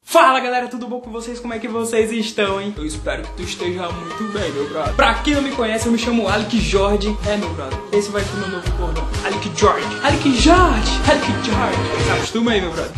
Fala galera, tudo bom com vocês? Como é que vocês estão, hein? Eu espero que tu esteja muito bem, meu brother. Pra quem não me conhece, eu me chamo Alec Jorge. É, meu brother, esse vai ser meu novo bordão. Alec Jorge, Alec Jorge, Alec Jorge. Se acostuma aí, meu brother.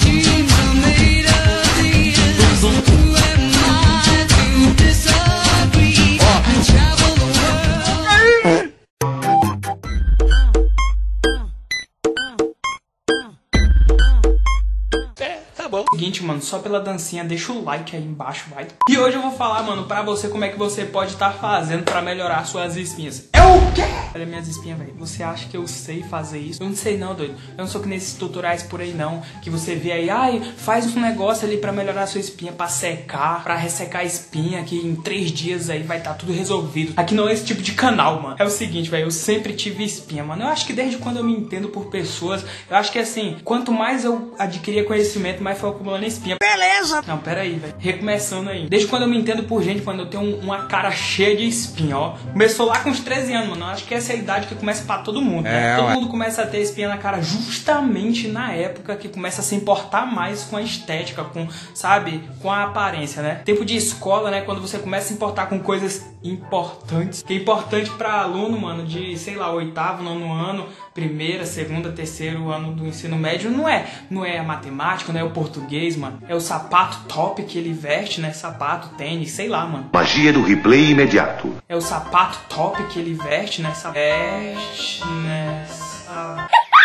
Seguinte, mano, só pela dancinha, deixa o like aí embaixo, vai. E hoje eu vou falar, mano, pra você como é que você pode estar fazendo pra melhorar suas espinhas. É o quê? Olha minhas espinhas, velho. Você acha que eu sei fazer isso? Eu não sei não, doido. Eu não sou que nesses tutoriais por aí não, que você vê aí, ai, faz um negócio ali pra melhorar a sua espinha, pra secar, pra ressecar a espinha, que em 3 dias aí vai estar tudo resolvido. Aqui não é esse tipo de canal, mano. É o seguinte, velho, eu sempre tive espinha, mano. Eu acho que desde quando eu me entendo por pessoas, eu acho que assim, quanto mais eu adquiria conhecimento, mais foi acumulando espinha. Beleza! Não, pera aí, velho. Recomeçando aí. Desde quando eu me entendo por gente, quando eu tenho uma cara cheia de espinha, ó. Começou lá com uns 13 anos, mano. Eu acho que essa é a idade que começa pra todo mundo, né? Todo mundo começa a ter espinha na cara justamente na época que começa a se importar mais com a estética, com, sabe, com a aparência, né? Tempo de escola, né? Quando você começa a se importar com coisas importantes. Que é importante pra aluno, mano, de, sei lá, 8º, 9º ano, 1º, 2º, 3º ano do ensino médio, não é a matemática, não é o português, mano. É o sapato top que ele veste, né? Sapato, tênis, sei lá, mano. Magia do replay imediato. É o sapato top que ele veste, né? Veste nessa...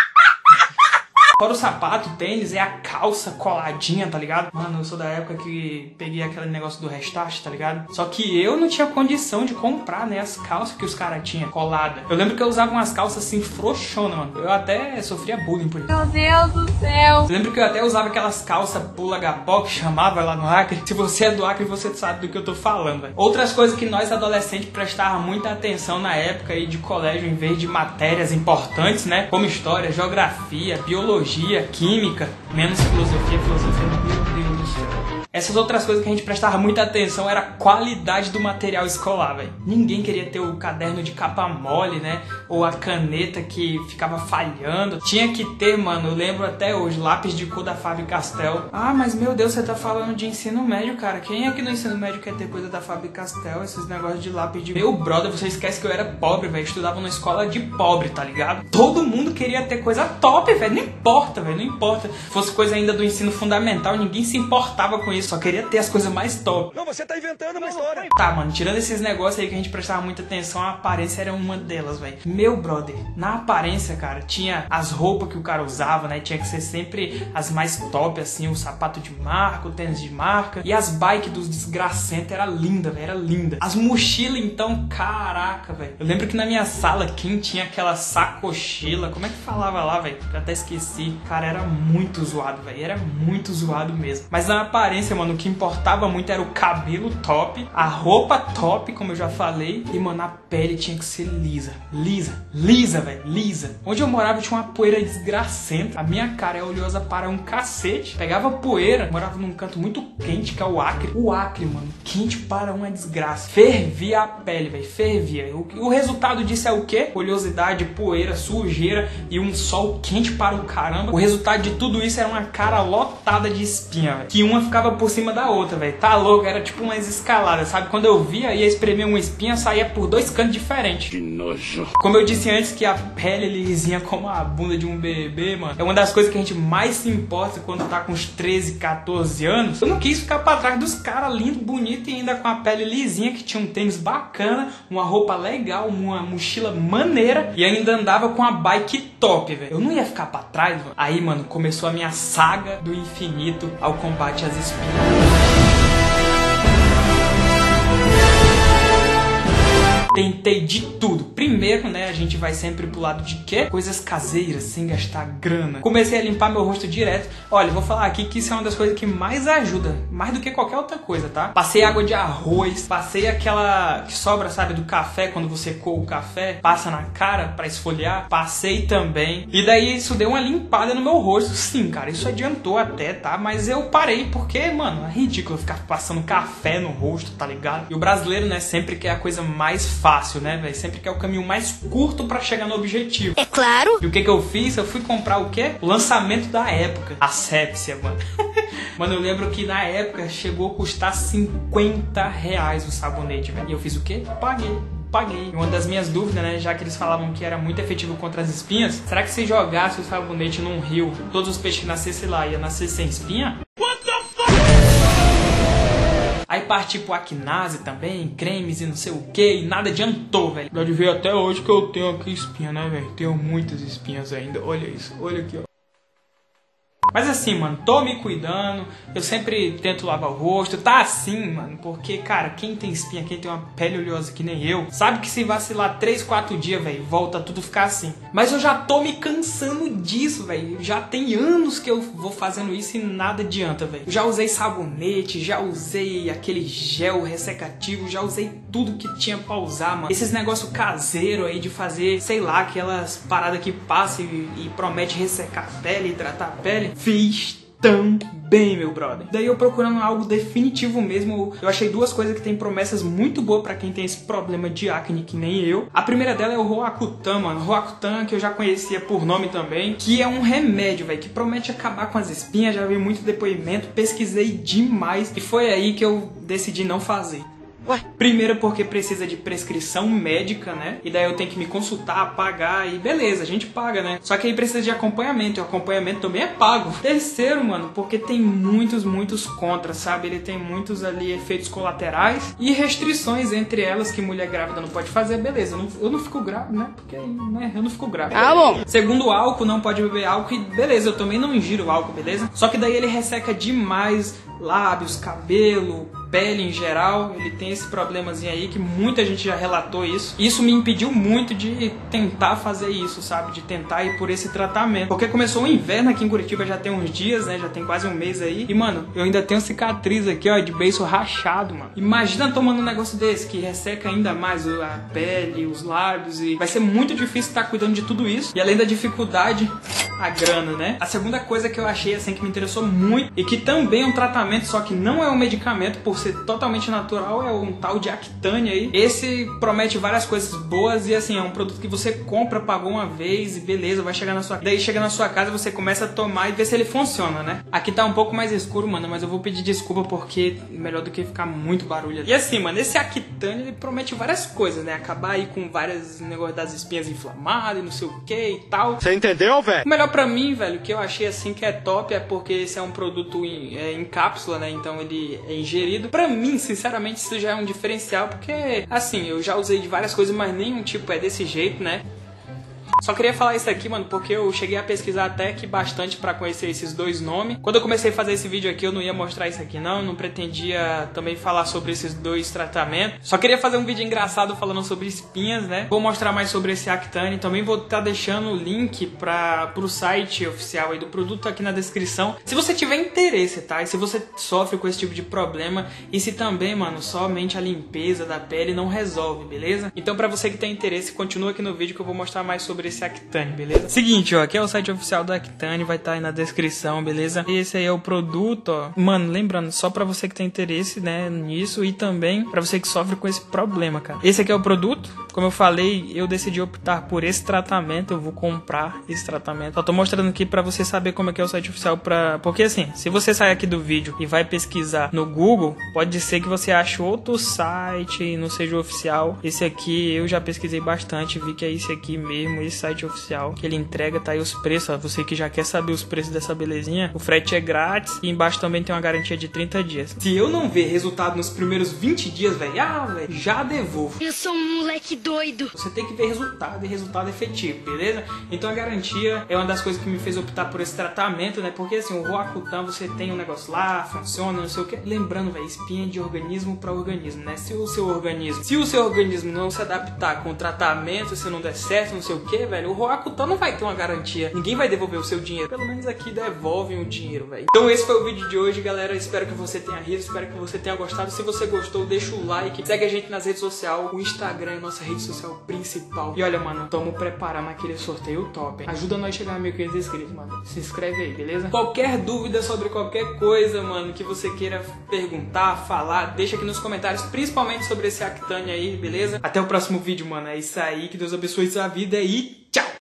Fora o sapato, o tênis, é a calça coladinha, tá ligado? Mano, eu sou da época que peguei aquele negócio do Restart, tá ligado? Só que eu não tinha condição de comprar, né, as calças que os caras tinham colada. Eu lembro que eu usava umas calças assim, frouxona, mano. Eu até sofria bullying por isso. Meu Deus do céu! Eu lembro que eu até usava aquelas calças pula gapó que chamava lá no Acre. Se você é do Acre, você sabe do que eu tô falando, velho. Outras coisas que nós adolescentes prestávamos muita atenção na época aí de colégio, em vez de matérias importantes, né? Como história, geografia, biologia, química, menos filosofia, meu Deus do céu. Essas outras coisas que a gente prestava muita atenção era a qualidade do material escolar, velho. Ninguém queria ter o caderno de capa mole, né? Ou a caneta que ficava falhando. Tinha que ter, mano, eu lembro até hoje, lápis de cor da Faber-Castell. Ah, mas meu Deus, você tá falando de ensino médio, cara. Quem é que no ensino médio quer ter coisa da Faber-Castell? Esses negócios de lápis de... Meu brother, você esquece que eu era pobre, velho. Estudava numa escola de pobre, tá ligado? Todo mundo queria ter coisa top, velho. Não importa, velho, não importa. Se fosse coisa ainda do ensino fundamental, ninguém se importava com isso. Só queria ter as coisas mais top. Não, você tá inventando uma história. Tá, mano, tirando esses negócios aí que a gente prestava muita atenção, a aparência era uma delas, velho. Meu brother, na aparência, cara, tinha as roupas que o cara usava, né? Tinha que ser sempre as mais top, assim, o sapato de marca, o tênis de marca. E as bikes dos desgracentos era linda, velho, era linda. As mochilas, então, caraca, velho. Eu lembro que na minha sala, quem tinha aquela sacochila, como é que falava lá, velho? Eu até esqueci. Cara, era muito zoado, velho. Era muito zoado mesmo. Mas na aparência, mano, o que importava muito era o cabelo top, a roupa top, como eu já falei, e, mano, a pele tinha que ser lisa. Lisa, velho, lisa. Onde eu morava tinha uma poeira desgracenta. A minha cara é oleosa para um cacete. Pegava poeira, morava num canto muito quente, que é o Acre. O Acre, mano, quente para uma desgraça. Fervia a pele, velho, fervia. O resultado disso é o quê? Oleosidade, poeira, sujeira e um sol quente para o caramba. O resultado de tudo isso era uma cara lotada de espinha, velho. Que uma ficava por cima da outra, velho. Tá louco? Era tipo umas escaladas, sabe? Quando eu via, ia espremer uma espinha, saía por 2 cantos diferentes. Que nojo. Como eu disse antes, que a pele lisinha como a bunda de um bebê, mano, é uma das coisas que a gente mais se importa quando tá com uns 13, 14 anos. Eu não quis ficar pra trás dos caras lindos, bonitos e ainda com a pele lisinha, que tinha um tênis bacana, uma roupa legal, uma mochila maneira e ainda andava com a bike top, velho. Eu não ia ficar pra trás, mano. Aí, mano, começou a minha saga do infinito ao combate às espinhas. Tentei de tudo. Primeiro, né, a gente vai sempre pro lado de quê? Coisas caseiras, sem gastar grana. Comecei a limpar meu rosto direto. Olha, vou falar aqui que isso é uma das coisas que mais ajuda. Mais do que qualquer outra coisa, tá? Passei água de arroz, passei aquela que sobra, sabe, do café, quando você coa o café, passa na cara pra esfoliar. Passei também. E daí isso deu uma limpada no meu rosto. Sim, cara, isso adiantou até, tá? Mas eu parei porque, mano, é ridículo ficar passando café no rosto, tá ligado? E o brasileiro, né, sempre quer a coisa mais fácil, né, velho? Sempre quer o caminho mais curto pra chegar no objetivo. É claro. E o que eu fiz? Eu fui comprar o quê? O lançamento da época. Asepsia, mano. Mano, eu lembro que na época chegou a custar R$50 o sabonete, velho. E eu fiz o quê? Paguei. E uma das minhas dúvidas, né, já que eles falavam que era muito efetivo contra as espinhas, será que se jogasse o sabonete num rio, todos os peixes que nascessem lá iam nascer sem espinha? What the fuck? Aí parti pro Acnase também, cremes e não sei o que, e nada adiantou, velho. Pode ver até hoje que eu tenho aqui espinha, né, velho? Tenho muitas espinhas ainda, olha isso, olha aqui, ó. Mas assim, mano, tô me cuidando, eu sempre tento lavar o rosto, tá assim, mano, porque, cara, quem tem espinha, quem tem uma pele oleosa que nem eu, sabe que se vacilar 3, 4 dias, velho, volta tudo ficar assim. Mas eu já tô me cansando disso, velho, já tem anos que eu vou fazendo isso e nada adianta, velho. Já usei sabonete, já usei aquele gel ressecativo, já usei tudo que tinha pra usar, mano. Esses negócios caseiros aí de fazer, sei lá, aquelas paradas que passam e promete ressecar a pele, hidratar a pele. Fiz também, meu brother. Daí eu procurando algo definitivo mesmo, eu achei duas coisas que tem promessas muito boas pra quem tem esse problema de acne que nem eu. A primeira dela é o Roacutan, mano. Roacutan, que eu já conhecia por nome também, que é um remédio, velho, que promete acabar com as espinhas. Já vi muito depoimento, pesquisei demais e foi aí que eu decidi não fazer. Ué? Primeiro porque precisa de prescrição médica, né? E daí eu tenho que me consultar, pagar e beleza, a gente paga, né? Só que aí precisa de acompanhamento e o acompanhamento também é pago. Terceiro, mano, porque tem muitos contras, sabe? Ele tem muitos ali efeitos colaterais e restrições, entre elas que mulher grávida não pode fazer, beleza. Eu não fico grávida, né? Porque né, eu não fico grávida. Ah, bom. Segundo, álcool, não pode beber álcool e beleza, eu também não ingiro álcool, beleza? Só que daí ele resseca demais lábios, cabelo, pele em geral. Ele tem esse problemazinho aí que muita gente já relatou isso. Isso me impediu muito de tentar fazer isso, sabe? De tentar ir por esse tratamento. Porque começou o inverno aqui em Curitiba já tem uns dias, né? Já tem quase um mês aí. E, mano, eu ainda tenho cicatriz aqui, ó, de beiço rachado, mano. Imagina tomando um negócio desse que resseca ainda mais a pele, os lábios e vai ser muito difícil estar cuidando de tudo isso. E além da dificuldade, a grana, né? A segunda coisa que eu achei, assim, que me interessou muito e que também é um tratamento, só que não é um medicamento por ser totalmente natural, é um tal de Actane aí. Esse promete várias coisas boas e assim, é um produto que você compra, pagou uma vez e beleza, vai chegar na sua... Daí chega na sua casa, você começa a tomar e vê se ele funciona, né? Aqui tá um pouco mais escuro, mano, mas eu vou pedir desculpa porque é melhor do que ficar muito barulho ali. E assim, mano, esse Actane, ele promete várias coisas, né? Acabar aí com vários negócios das espinhas inflamadas e não sei o que e tal. Você entendeu, velho? O melhor pra mim, velho, que eu achei assim que é top é porque esse é um produto em cápsula, né? Então ele é ingerido. Pra mim, sinceramente, isso já é um diferencial, porque, assim, eu já usei de várias coisas, mas nenhum tipo é desse jeito, né? Só queria falar isso aqui, mano, porque eu cheguei a pesquisar até que bastante pra conhecer esses dois nomes. Quando eu comecei a fazer esse vídeo aqui, eu não ia mostrar isso aqui não pretendia também falar sobre esses dois tratamentos. Só queria fazer um vídeo engraçado falando sobre espinhas, né? Vou mostrar mais sobre esse Actane, também vou estar deixando o link pro site oficial aí do produto aqui na descrição. Se você tiver interesse, tá? E se você sofre com esse tipo de problema e se também, mano, somente a limpeza da pele não resolve, beleza? Então pra você que tem interesse, continua aqui no vídeo que eu vou mostrar mais sobre esse Actane, beleza? Seguinte, ó, aqui é o site oficial do Actane, vai estar aí na descrição, beleza? Esse aí é o produto, ó. Mano, lembrando, só pra você que tem interesse, né, nisso e também pra você que sofre com esse problema, cara. Esse aqui é o produto. Como eu falei, eu decidi optar por esse tratamento, eu vou comprar esse tratamento. Só tô mostrando aqui pra você saber como é que é o site oficial porque assim, se você sair aqui do vídeo e vai pesquisar no Google, pode ser que você ache outro site e não seja oficial. Esse aqui eu já pesquisei bastante, vi que é esse aqui mesmo, esse site oficial, que ele entrega, tá aí os preços, ó. Você que já quer saber os preços dessa belezinha, o frete é grátis e embaixo também tem uma garantia de 30 dias. Se eu não ver resultado nos primeiros 20 dias, velho, já devolvo. Eu sou um moleque doido. Você tem que ver resultado e resultado efetivo, beleza? Então a garantia é uma das coisas que me fez optar por esse tratamento, né? Porque assim, o Roacutan, você tem um negócio lá, funciona, não sei o que. Lembrando, velho, espinha de organismo para organismo, né? Se o seu organismo não se adaptar com o tratamento, se não der certo, não sei o que, Porque, velho, o Roakutan não vai ter uma garantia. Ninguém vai devolver o seu dinheiro. Pelo menos aqui devolvem o dinheiro, velho. Então esse foi o vídeo de hoje, galera. Espero que você tenha rido, espero que você tenha gostado. Se você gostou, deixa o like. Segue a gente nas redes sociais. O Instagram é nossa rede social principal. E olha, mano, tamo preparando aquele sorteio top, hein? Ajuda nós a chegar a 1.500 inscritos, mano. Se inscreve aí, beleza? Qualquer dúvida sobre qualquer coisa, mano, que você queira perguntar, falar, deixa aqui nos comentários, principalmente sobre esse Octane aí, beleza? Até o próximo vídeo, mano. É isso aí. Que Deus abençoe sua vida e